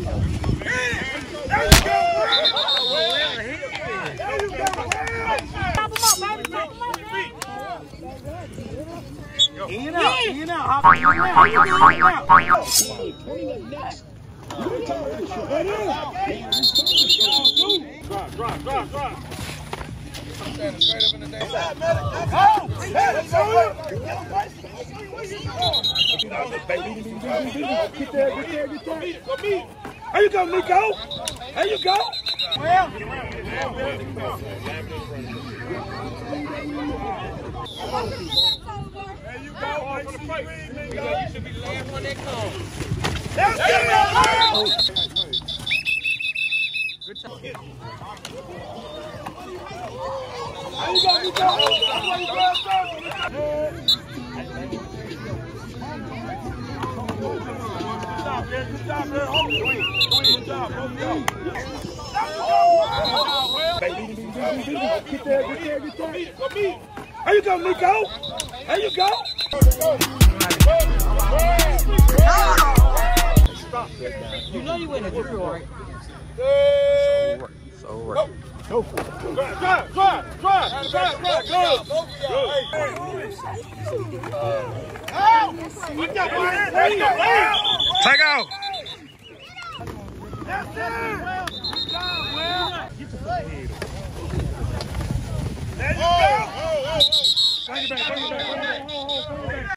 In and out, hop in and out. How you doing now? Drive. Standing straight up in the day. Get there. There you go, Nico. There you go. Well, there you go. You should be laying on that cone. Let's get it. Good time. There you go, Nico. Good job, man. Good job. Get there. Go meet. There you go, Nico. There you go. You know you went a drill, right? So work. Go for it. Drive. Take out. Yes, sir. There you go. Bring it back.